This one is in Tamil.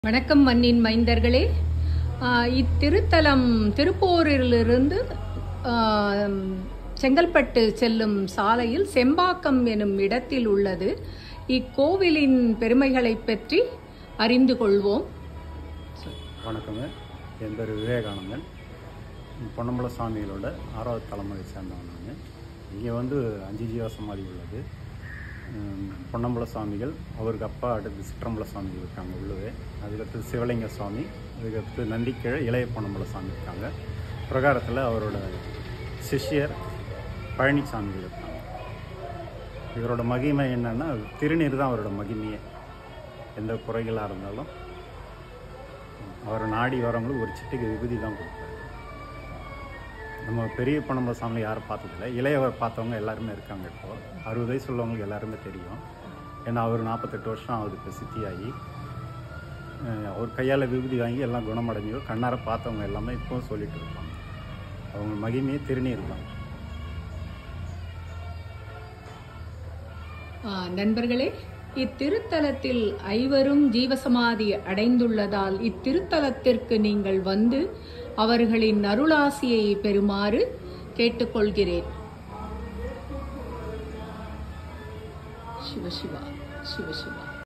வணக்கம் மண்ணின் மைந்தர்களே. இத்திருத்தலம் திருப்போரிலிருந்து செங்கல்பட்டு செல்லும் சாலையில் செம்பாக்கம் எனும் இடத்தில் உள்ளது. இக்கோவிலின் பெருமைகளை பற்றி அறிந்து கொள்வோம். வணக்கங்க, என் பேர் விவேகானந்தன். பொன்னம்பல சாமிகளோட 6வது தலைமுறை சேர்ந்தவங்க. இங்கே 5 ஜீவ சமாதி உள்ளது. பொன்னம்பல சாமிகள், அவருக்கு அப்பா அடுத்து சிற்றம்பல சாமிகள் இருக்காங்க உள்ளவே. அதுக்கடுத்து சிவலிங்க சுவாமி, அதுக்கடுத்து நந்திக்கீழே இளைய பொன்னம்பல சாமி இருக்காங்க. பிரகாரத்தில் அவரோட சிஷ்யர் பழனிசாமிகள் இருக்காங்க. இவரோட மகிமை என்னன்னா, திருநீர் தான் அவரோட மகிமையே. எந்த குறைகளாக இருந்தாலும் அவரை நாடி வரவங்களுக்கு ஒரு சிட்டுக்கு விபூதி தான் கொடுப்பாரு. நம்ம பெரிய பொன்னம்பல சாமி யாரும் பார்த்ததில்லை. இளையவர் பார்த்தவங்க எல்லாருமே இருக்காங்க. இப்போ 60 வயசு உள்ளவங்களுக்கு எல்லாருமே தெரியும். ஏன்னா அவர் 48 வருஷம் அவருக்கு சித்தியாகி அவர் கையால் விபூதி வாங்கி எல்லாம் குணமடைஞ்சோ கண்ணார பார்த்தவங்க எல்லாமே இப்போவும் சொல்லிட்டு இருப்பாங்க. அவங்க மகிமையே திருநீர் தான். நண்பர்களே, இத்திருத்தலத்தில் 5 ஜீவசமாதி அடைந்துள்ளதால் இத்திருத்தலத்திற்கு நீங்கள் வந்து அவர்களின் அருளாசியை பெறுமாறு கேட்டுக்கொள்கிறேன். சிவசிவா சிவசிவா.